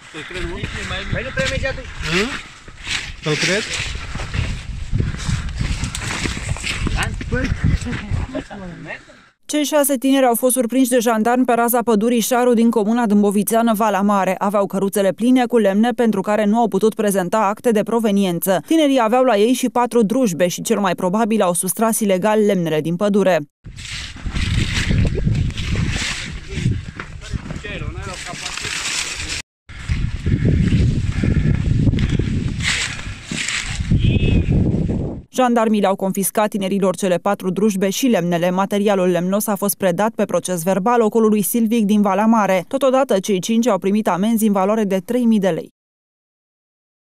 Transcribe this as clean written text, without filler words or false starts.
Păi nu prea merge atunci. Să-l cred? Cei 6 tineri au fost surprinși de jandarmi pe raza pădurii Șaru din comuna Dâmbovițeană, Valea Mare. Aveau căruțele pline cu lemne pentru care nu au putut prezenta acte de proveniență. Tinerii aveau la ei și 4 drujbe și cel mai probabil au sustras ilegal lemnele din pădure. Jandarmii le-au confiscat tinerilor cele 4 drujbe și lemnele. Materialul lemnos a fost predat pe proces verbal ocolului silvic din Valea Mare. Totodată, cei 5 au primit amenzi în valoare de 3.000 de lei.